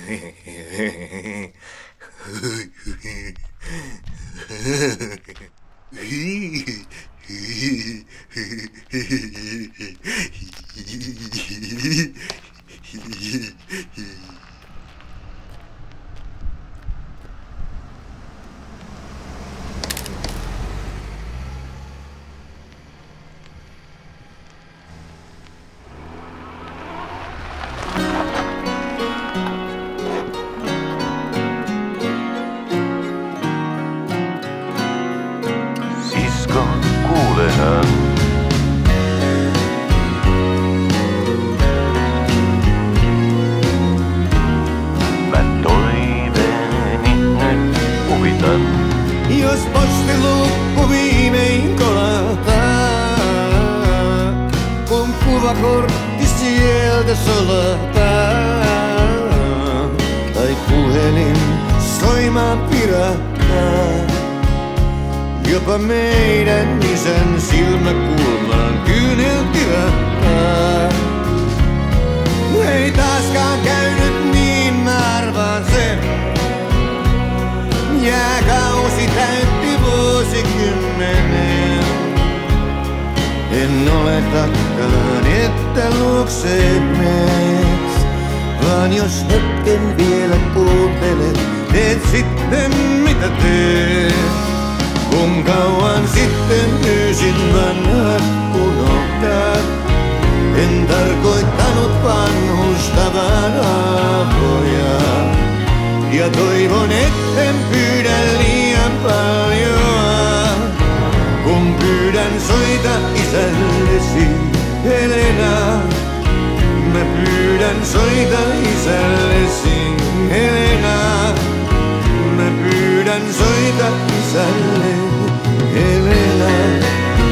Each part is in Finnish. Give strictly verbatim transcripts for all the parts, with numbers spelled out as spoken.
Jos postilukku viimein kolahtaa, kun kuvakortti sieltä solahtaa, tai puhelin soimaan pirahtaa, jopa meidän isän silmäkulmaan kyynel kirahtaa. Ei taaskaan käynyt niin, mä arvaan sen. Jääkausi täytti vuosikymmenen. En oletakaan, että luokseet meet, vaan jos hetken vielä kuuntelet, teet sitten mitä teet. Kun kauan sitten pyysin vanhat unohtaa, en tarkoittanut vanhustavan avoja. Ja toivon, etten pyydä liian paljon, kun pyydän soita isällesi, Helena. Mä pyydän soita isällesi, Helena. Mä pyydän soita isälle, Helena.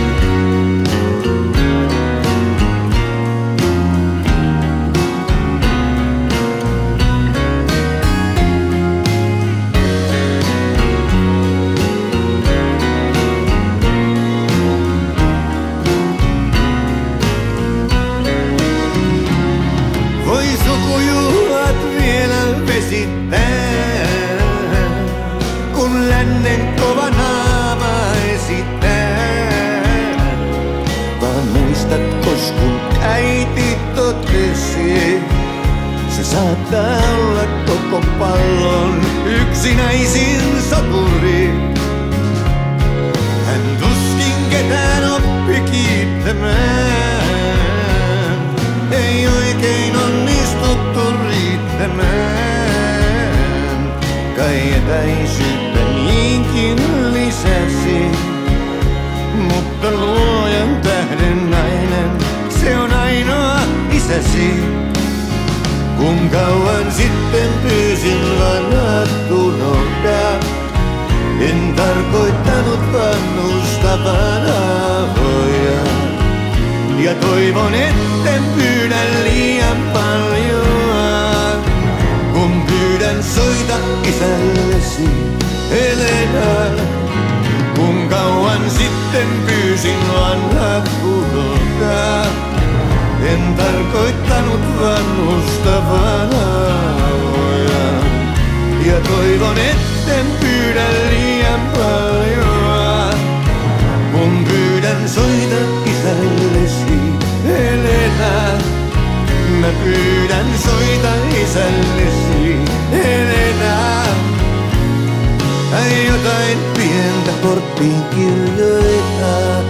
Kun lännen kova naama esittää, vaan muistatkos kun äiti totesi, se saattaa olla koko pallon yksinäisin soturi. Hän tuskin ketään oppi kiittämään, ei oikein onnistuttu riittämään. Kai etäisyyttä niinkin lisäsi, mutta luojan tähden nainen, se on ainoa isäsi. Kun kauan sitten pyysin vanhat unohdaa, en tarkoittanut vanhustavan avoja. Ja toivon, etten pyydä liian paljon, kun pyydän soita isällesi, Helena. Kun kauan sitten pyysin vanhat unohtaa, en tarkoittanut vanhustavan avoja. Ja toivon, etten pyydä liian paljon, kun pyydän soita isällesi, Helena. Mä pyydän soita isällesi, Helena. Ai jotain pientä korttiin kirjoittaa,